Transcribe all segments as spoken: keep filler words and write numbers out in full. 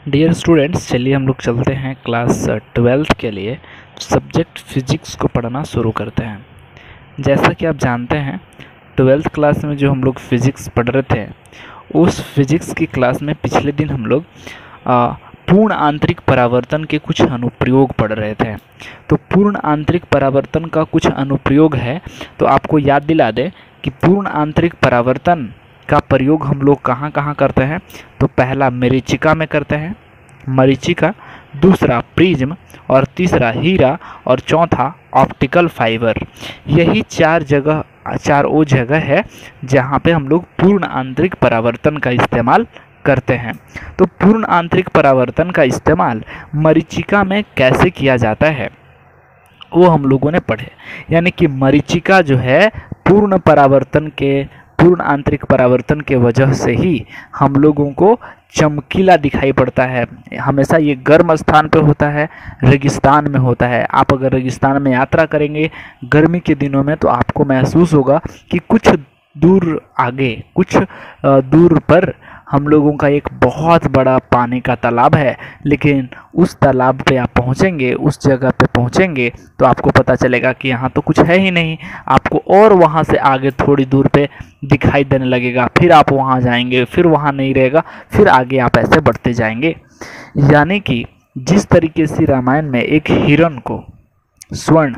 Dear students, चलिए हम लोग चलते हैं क्लास ट्वेल्थ के लिए सब्जेक्ट फिजिक्स को पढ़ना शुरू करते हैं। जैसा कि आप जानते हैं, ट्वेल्थ क्लास में जो हम लोग फिजिक्स पढ़ रहे थे, उस फिजिक्स की क्लास में पिछले दिन हम लोग पूर्ण आंतरिक परावर्तन के कुछ अनुप्रयोग पढ़ रहे थे। तो पूर्ण आंतरिक परावर्तन का कुछ अनुप्रयोग है, तो आपको याद दिला दें कि पूर्ण आंतरिक परावर्तन का प्रयोग हम लोग कहाँ कहाँ करते हैं। तो पहला मरीचिका में करते हैं, मरीचिका, दूसरा प्रिज्म, और तीसरा हीरा, और चौथा ऑप्टिकल फाइबर। यही चार जगह चार वो जगह है जहाँ पे हम लोग पूर्ण आंतरिक परावर्तन का इस्तेमाल करते हैं। तो पूर्ण आंतरिक परावर्तन का इस्तेमाल मरीचिका में कैसे किया जाता है वो हम लोगों ने पढ़े। यानी कि मरीचिका जो है पूर्ण परावर्तन के पूर्ण आंतरिक परावर्तन के वजह से ही हम लोगों को चमकीला दिखाई पड़ता है। हमेशा ये गर्म स्थान पे होता है, रेगिस्तान में होता है। आप अगर रेगिस्तान में यात्रा करेंगे गर्मी के दिनों में तो आपको महसूस होगा कि कुछ दूर आगे, कुछ दूर पर हम लोगों का एक बहुत बड़ा पानी का तालाब है, लेकिन उस तालाब पे आप पहुंचेंगे, उस जगह पे पहुंचेंगे तो आपको पता चलेगा कि यहाँ तो कुछ है ही नहीं। आपको और वहाँ से आगे थोड़ी दूर पे दिखाई देने लगेगा, फिर आप वहाँ जाएंगे, फिर वहाँ नहीं रहेगा, फिर आगे आप ऐसे बढ़ते जाएंगे। यानी कि जिस तरीके से रामायण में एक हिरण को स्वर्ण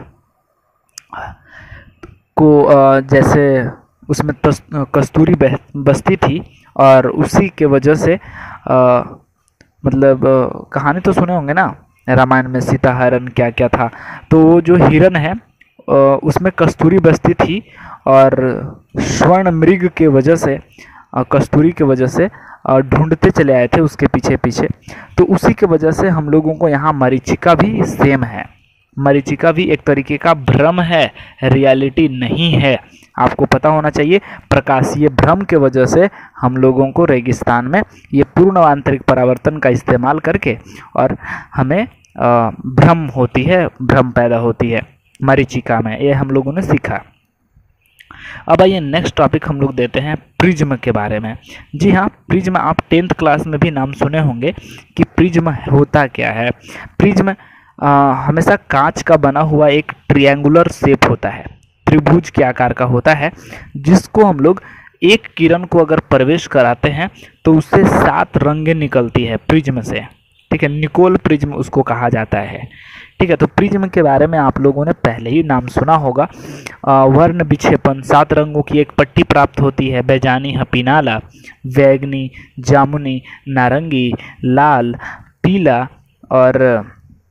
को जैसे उसमें कस्तूरी बस्ती थी और उसी के वजह से आ, मतलब आ, कहानी तो सुने होंगे ना रामायण में, सीता हरण क्या क्या था। तो वो जो हिरण है आ, उसमें कस्तूरी बस्ती थी और स्वर्ण मृग के वजह से, आ, कस्तूरी के वजह से ढूंढते चले आए थे उसके पीछे पीछे। तो उसी के वजह से हम लोगों को यहाँ मरीचिका भी सेम है। मरीचिका भी एक तरीके का भ्रम है, रियलिटी नहीं है। आपको पता होना चाहिए, प्रकाशीय भ्रम के वजह से हम लोगों को रेगिस्तान में ये पूर्ण आंतरिक परावर्तन का इस्तेमाल करके और हमें भ्रम होती है, भ्रम पैदा होती है मरीचिका में। ये हम लोगों ने सीखा। अब आइए नेक्स्ट टॉपिक हम लोग देते हैं प्रिज्म के बारे में। जी हाँ, प्रिज्म आप टेंथ क्लास में भी नाम सुने होंगे कि प्रिज्म होता क्या है। प्रिज्म आ, हमेशा कांच का बना हुआ एक ट्रायंगुलर शेप होता है, त्रिभुज के आकार का होता है, जिसको हम लोग एक किरण को अगर प्रवेश कराते हैं तो उससे सात रंगें निकलती है प्रिज्म से। ठीक है, निकोल प्रिज्म उसको कहा जाता है। ठीक है, तो प्रिज्म के बारे में आप लोगों ने पहले ही नाम सुना होगा। वर्ण विक्षेपण, सात रंगों की एक पट्टी प्राप्त होती है, बैजानी, हपीनाला, बैगनी, जामुनी, नारंगी, लाल, पीला और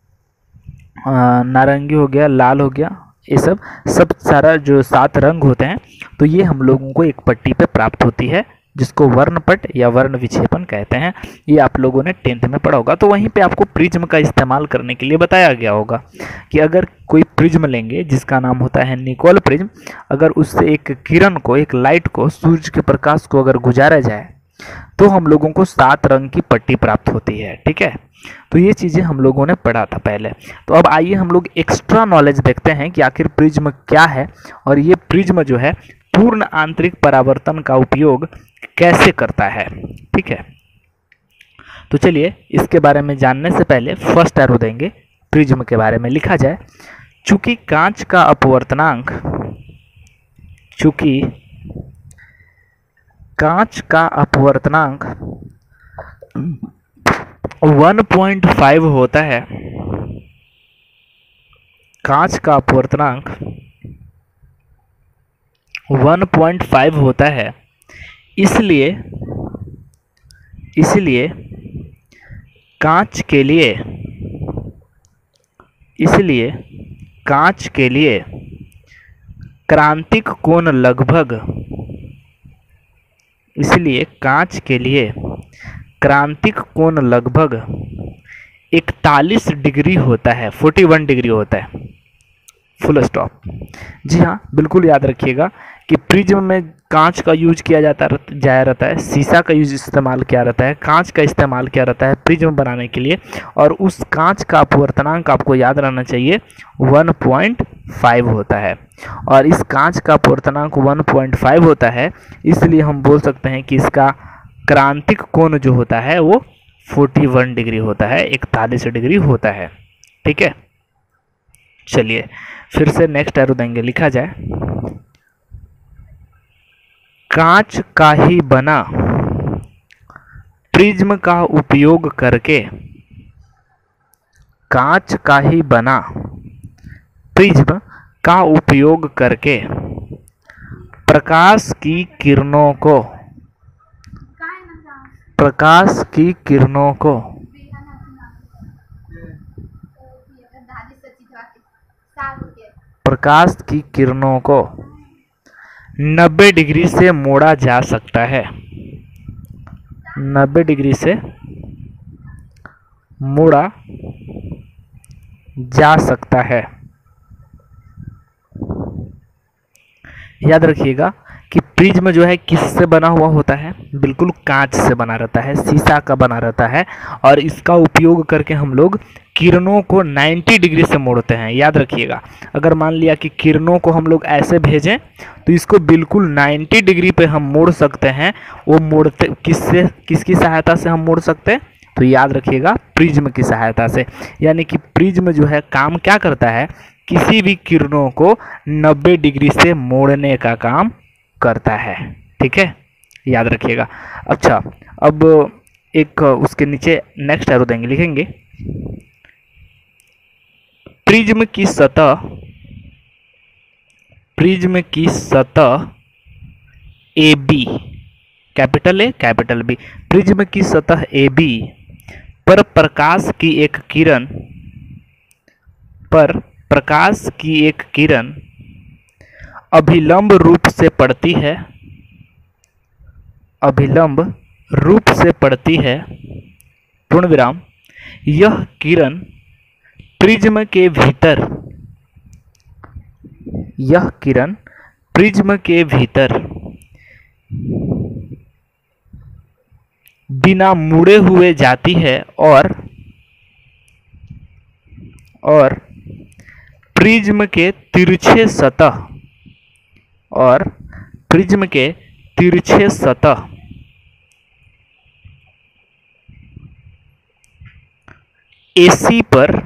नारंगी हो गया, लाल हो गया। ये सब सब सारा जो सात रंग होते हैं तो ये हम लोगों को एक पट्टी पे प्राप्त होती है, जिसको वर्णपट या वर्ण विक्षेपण कहते हैं। ये आप लोगों ने टेंथ में पढ़ा होगा। तो वहीं पे आपको प्रिज्म का इस्तेमाल करने के लिए बताया गया होगा कि अगर कोई प्रिज्म लेंगे जिसका नाम होता है निकोल प्रिज्म, अगर उससे एक किरण को, एक लाइट को, सूर्य के प्रकाश को अगर गुजारा जाए तो हम लोगों को सात रंग की पट्टी प्राप्त होती है। ठीक है, तो ये चीज़ें हम लोगों ने पढ़ा था पहले। तो अब आइए हम लोग एक्स्ट्रा नॉलेज देखते हैं कि आखिर प्रिज्म क्या है और ये प्रिज्म जो है पूर्ण आंतरिक परावर्तन का उपयोग कैसे करता है। ठीक है, तो चलिए इसके बारे में जानने से पहले फर्स्ट एरो देंगे प्रिज्म के बारे में। लिखा जाए, चूंकि कांच का अपवर्तनांक चूंकि कांच का अपवर्तनांक वन पॉइंट फाइव होता है, कांच का अपवर्तनांक वन पॉइंट फाइव होता है, इसलिए इसलिए कांच के लिए इसलिए कांच के लिए क्रांतिक कोण लगभग इसलिए कांच के लिए क्रांतिक कोण लगभग इकतालीस डिग्री होता है, इकतालीस डिग्री होता है, फुल स्टॉप। जी हाँ, बिल्कुल याद रखिएगा कि प्रिज्म में कांच का यूज किया जाता जाया रहता है, शीशा का यूज इस्तेमाल किया रहता है, कांच का इस्तेमाल किया रहता है प्रिज्म बनाने के लिए। और उस कांच का अपवर्तनांक आपको याद रहना चाहिए वन पॉइंट फाइव होता है। और इस कांच का अपवर्तनांक वन पॉइंट फाइव होता है, इसलिए हम बोल सकते हैं कि इसका क्रांतिक कोण जो होता है वो इकतालीस डिग्री होता है, इकतालीस डिग्री होता है। ठीक है, चलिए फिर से नेक्स्ट एरो देंगे, लिखा जाए कांच का ही बना प्रिज्म का उपयोग करके, कांच का ही बना प्रिज्म का उपयोग करके प्रकाश की किरणों को, प्रकाश की किरणों को प्रकाश की किरणों को नब्बे डिग्री से मोड़ा जा सकता है, नब्बे डिग्री से मोड़ा जा सकता है। याद रखिएगा कि प्रिज्म जो है किससे बना हुआ होता है, बिल्कुल कांच से बना रहता है, शीशा का बना रहता है, और इसका उपयोग करके हम लोग किरणों को नब्बे डिग्री से मोड़ते हैं। याद रखिएगा, अगर मान लिया कि किरणों को हम लोग ऐसे भेजें तो इसको बिल्कुल नब्बे डिग्री पे हम मोड़ सकते हैं। वो मोड़ते किससे, किसकी सहायता से हम मोड़ सकते हैं, तो याद रखिएगा प्रिज्म की सहायता से। यानी कि प्रिज्म जो है काम क्या करता है, किसी भी किरणों को नब्बे डिग्री से मोड़ने का काम करता है। ठीक है, याद रखिएगा। अच्छा, अब एक उसके नीचे नेक्स्ट एरो देंगे, लिखेंगे प्रिज्म की सतह, प्रिज्म की सतह A B, capital A capital B, prism की सतह ए बी पर प्रकाश की एक किरण, पर प्रकाश की एक किरण अभिलंब रूप से पड़ती है, अभिलंब रूप से पड़ती है, पूर्ण विराम, यह किरण प्रिज्म के भीतर, यह किरण प्रिज्म के भीतर बिना मुड़े हुए जाती है और और प्रिज्म के तिरछे सतह, और प्रिज्म के तिरछे सतह एसी पर,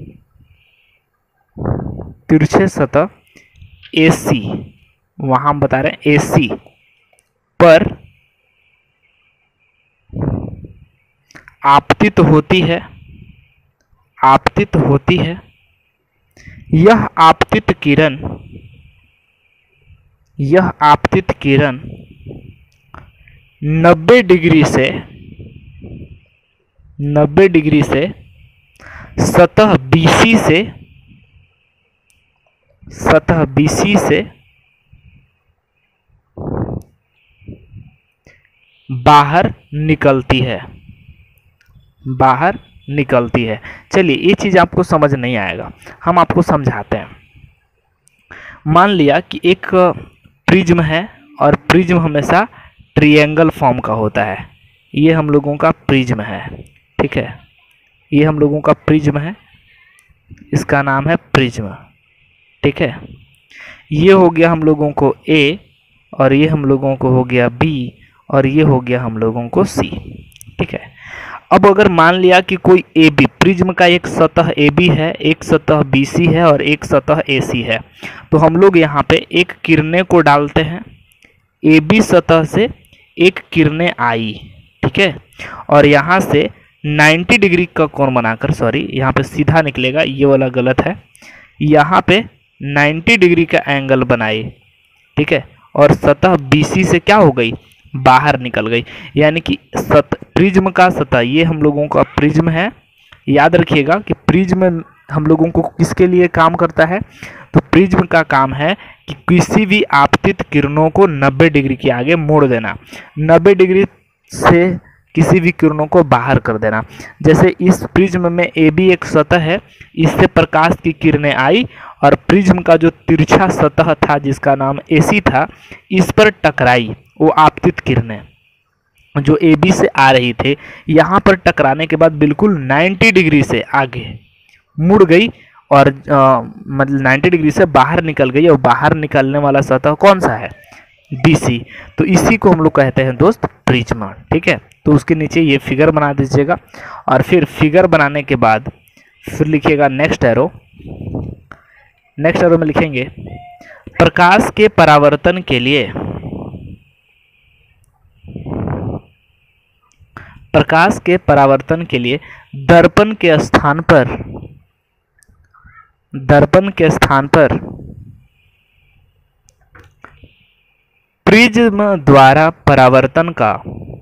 तिरछे सतह एसी, वहां हम बता रहे हैं एसी पर आपतित होती है, आपतित होती है। यह आपतित किरण, यह आपतित किरण नब्बे डिग्री से, नब्बे डिग्री से सतह बीसी से, सतह बीसी से बाहर निकलती है, बाहर निकलती है। चलिए ये चीज आपको समझ नहीं आएगा, हम आपको समझाते हैं। मान लिया कि एक प्रिज्म है और प्रिज्म हमेशा ट्रायंगल फॉर्म का होता है। ये हम लोगों का प्रिज्म है, ठीक है, ये हम लोगों का प्रिज्म है, इसका नाम है प्रिज्म। ठीक है, ये हो गया हम लोगों को ए, और ये हम लोगों को हो गया बी, और ये हो गया हम लोगों को सी। ठीक है, अब अगर मान लिया कि कोई ए बी, प्रिज्म का एक सतह ए बी है, एक सतह बी सी है और एक सतह ए सी है, तो हम लोग यहाँ पे एक किरणें को डालते हैं, ए बी सतह से एक किरणें आई, ठीक है, और यहाँ से नब्बे डिग्री का कोण बनाकर, सॉरी यहाँ पे सीधा निकलेगा, ये वाला गलत है, यहाँ पे नब्बे डिग्री का एंगल बनाए, ठीक है, और सतह बीसी से क्या हो गई, बाहर निकल गई। यानी कि सत प्रिज्म का सतह, ये हम लोगों का प्रिज्म है। याद रखिएगा कि प्रिज्म हम लोगों को किसके लिए काम करता है, तो प्रिज्म का काम है कि किसी भी आपतित किरणों को नब्बे डिग्री के आगे मोड़ देना, नब्बे डिग्री से किसी भी किरणों को बाहर कर देना। जैसे इस प्रिज्म में ए बी एक सतह है, इससे प्रकाश की किरणें आई और प्रिज्म का जो तिरछा सतह था जिसका नाम एसी था, इस पर टकराई। वो आपतित किरणें जो ए बी से आ रही थे, यहाँ पर टकराने के बाद बिल्कुल नब्बे डिग्री से आगे मुड़ गई और आ, मतलब नब्बे डिग्री से बाहर निकल गई, और बाहर निकलने वाला सतह कौन सा है, बी सी। तो इसी को हम लोग कहते हैं दोस्त प्रिज्म। ठीक है, तो तो उसके नीचे ये फिगर बना दीजिएगा और फिर फिगर बनाने के बाद फिर लिखिएगा नेक्स्ट एरो। नेक्स्ट एरो में लिखेंगे प्रकाश के परावर्तन के लिए प्रकाश के परावर्तन के लिए दर्पण के स्थान पर दर्पण के स्थान पर प्रिज्म द्वारा परावर्तन का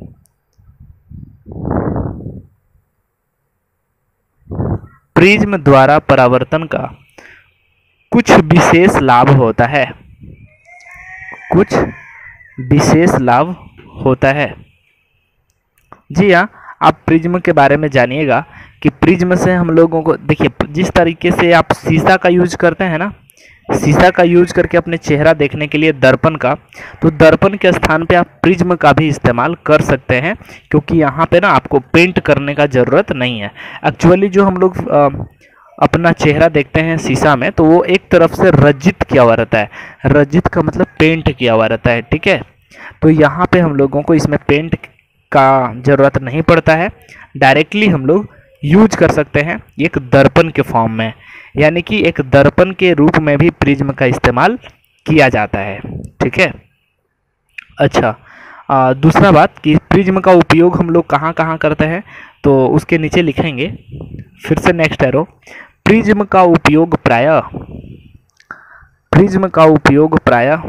प्रिज्म द्वारा परावर्तन का कुछ विशेष लाभ होता है कुछ विशेष लाभ होता है जी हाँ, आप प्रिज्म के बारे में जानिएगा कि प्रिज्म से हम लोगों को, देखिए जिस तरीके से आप शीशा का यूज करते हैं ना, शीशा का यूज करके अपने चेहरा देखने के लिए दर्पण का, तो दर्पण के स्थान पे आप प्रिज्म का भी इस्तेमाल कर सकते हैं, क्योंकि यहाँ पे ना आपको पेंट करने का ज़रूरत नहीं है। एक्चुअली जो हम लोग अपना चेहरा देखते हैं शीशा में, तो वो एक तरफ से रजित किया हुआ रहता है। रजित का मतलब पेंट किया हुआ रहता है, ठीक है। तो यहाँ पे हम लोगों को इसमें पेंट का ज़रूरत नहीं पड़ता है, डायरेक्टली हम लोग यूज कर सकते हैं एक दर्पण के फॉर्म में, यानी कि एक दर्पण के रूप में भी प्रिज्म का इस्तेमाल किया जाता है, ठीक है। अच्छा, आ, दूसरा बात कि प्रिज्म का उपयोग हम लोग कहाँ कहाँ करते हैं, तो उसके नीचे लिखेंगे फिर से नेक्स्ट एरो। प्रिज्म का उपयोग प्रायः प्रिज्म का उपयोग प्रायः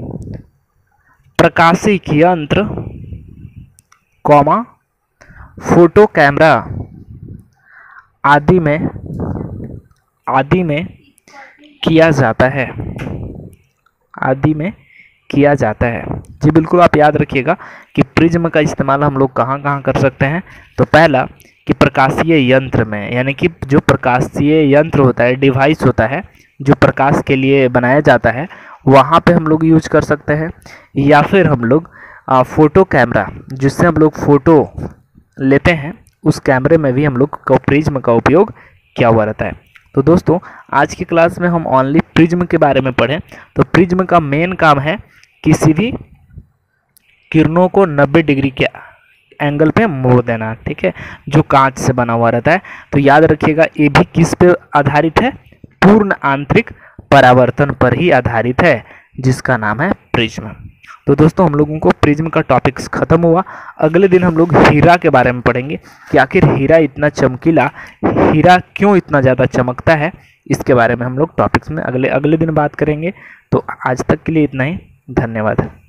प्रकाशिक यंत्र कॉमा फोटो कैमरा आदि में आदि में किया जाता है आदि में किया जाता है जी बिल्कुल, आप याद रखिएगा कि प्रिज्म का इस्तेमाल हम लोग कहाँ कहाँ कर सकते हैं। तो पहला कि प्रकाशीय यंत्र में, यानी कि जो प्रकाशीय यंत्र होता है, डिवाइस होता है जो प्रकाश के लिए बनाया जाता है, वहाँ पे हम लोग यूज कर सकते हैं। या फिर हम लोग आ, फोटो कैमरा, जिससे हम लोग फ़ोटो लेते हैं, उस कैमरे में भी हम लोग का प्रिज्म का उपयोग किया हुआ रहता है। तो दोस्तों, आज की क्लास में हम ओनली प्रिज्म के बारे में पढ़ें। तो प्रिज्म का मेन काम है किसी भी किरणों को नब्बे डिग्री के एंगल पे मोड़ देना, ठीक है, जो कांच से बना हुआ रहता है। तो याद रखिएगा, ये भी किस पे आधारित है, पूर्ण आंतरिक परावर्तन पर ही आधारित है, जिसका नाम है प्रिज्म। तो दोस्तों, हम लोगों को प्रिज्म का टॉपिक्स खत्म हुआ। अगले दिन हम लोग हीरा के बारे में पढ़ेंगे कि आखिर हीरा इतना चमकीला, हीरा क्यों इतना ज़्यादा चमकता है, इसके बारे में हम लोग टॉपिक्स में अगले अगले दिन बात करेंगे। तो आज तक के लिए इतना ही, धन्यवाद।